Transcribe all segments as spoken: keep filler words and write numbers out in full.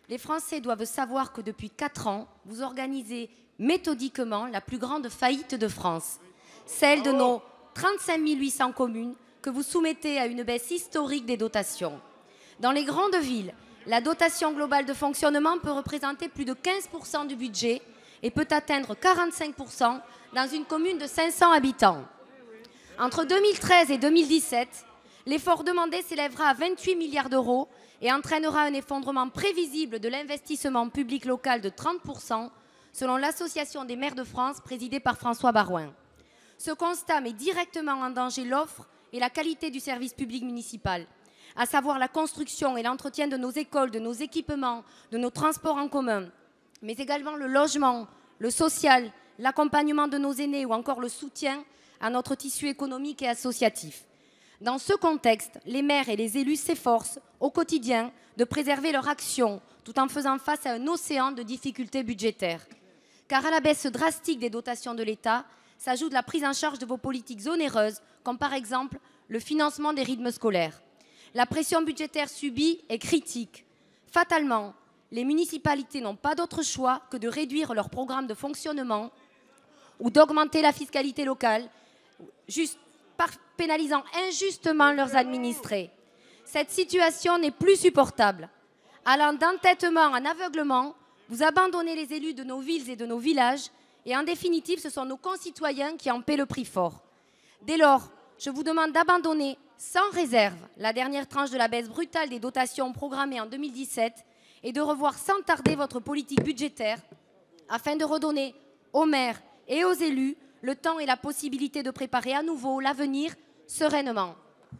les Français doivent savoir que depuis quatre ans, vous organisez méthodiquement la plus grande faillite de France, celle de nos trente-cinq mille huit cents communes que vous soumettez à une baisse historique des dotations. Dans les grandes villes, la dotation globale de fonctionnement peut représenter plus de quinze pour cent du budget et peut atteindre quarante-cinq pour cent dans une commune de cinq cents habitants. Entre deux mille treize et deux mille dix-sept, l'effort demandé s'élèvera à vingt-huit milliards d'euros et entraînera un effondrement prévisible de l'investissement public local de trente pour cent, selon l'Association des maires de France, présidée par François Baroin. Ce constat met directement en danger l'offre et la qualité du service public municipal, à savoir la construction et l'entretien de nos écoles, de nos équipements, de nos transports en commun, mais également le logement, le social, l'accompagnement de nos aînés ou encore le soutien à notre tissu économique et associatif. Dans ce contexte, les maires et les élus s'efforcent au quotidien de préserver leur action tout en faisant face à un océan de difficultés budgétaires. Car à la baisse drastique des dotations de l'État s'ajoute la prise en charge de vos politiques onéreuses, comme par exemple le financement des rythmes scolaires. La pression budgétaire subie est critique. Fatalement, les municipalités n'ont pas d'autre choix que de réduire leur programme de fonctionnement ou d'augmenter la fiscalité locale, juste par pénalisant injustement leurs administrés. Cette situation n'est plus supportable. Allant d'entêtement en aveuglement, vous abandonnez les élus de nos villes et de nos villages, et en définitive, ce sont nos concitoyens qui en paient le prix fort. Dès lors, je vous demande d'abandonner sans réserve la dernière tranche de la baisse brutale des dotations programmées en deux mille dix-sept et de revoir sans tarder votre politique budgétaire afin de redonner aux maires et aux élus le temps et la possibilité de préparer à nouveau l'avenir sereinement.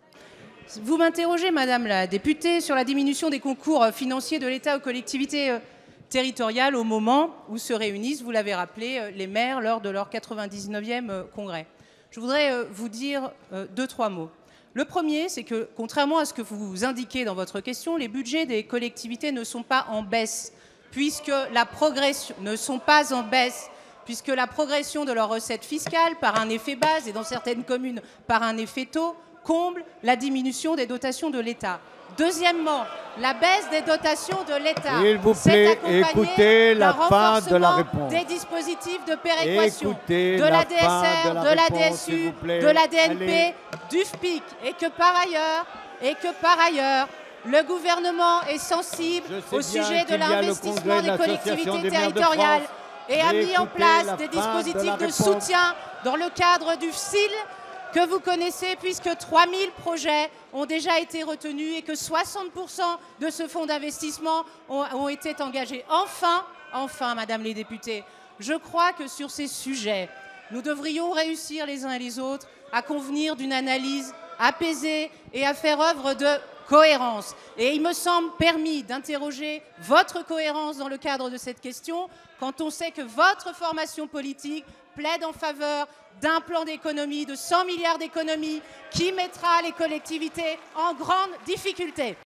Vous m'interrogez, Madame la députée, sur la diminution des concours financiers de l'État aux collectivités territoriales au moment où se réunissent, vous l'avez rappelé, les maires lors de leur quatre-vingt-dix-neuvième congrès. Je voudrais vous dire deux, trois mots. Le premier, c'est que, contrairement à ce que vous indiquez dans votre question, les budgets des collectivités ne sont pas en baisse, puisque la progression ne sont pas en baisse, puisque la progression de leurs recettes fiscales par un effet base et dans certaines communes par un effet taux comble la diminution des dotations de l'État. Deuxièmement, la baisse des dotations de l'État s'est accompagnée d'un renforcement des dispositifs de péréquation, de la D S R, de la D S U, de la D N P, du F P I C, et que par ailleurs, et que par ailleurs, le gouvernement est sensible au sujet de l'investissement des collectivités territoriales et a mis en place des dispositifs de soutien dans le cadre du F S I L que vous connaissez, puisque trois mille projets ont déjà été retenus et que soixante pour cent de ce fonds d'investissement ont, ont été engagés. Enfin, enfin, Madame les députés, je crois que sur ces sujets, nous devrions réussir les uns et les autres à convenir d'une analyse apaisée et à faire œuvre de cohérence. Et il me semble permis d'interroger votre cohérence dans le cadre de cette question, quand on sait que votre formation politique plaide en faveur d'un plan d'économie de cent milliards d'économies qui mettra les collectivités en grande difficulté.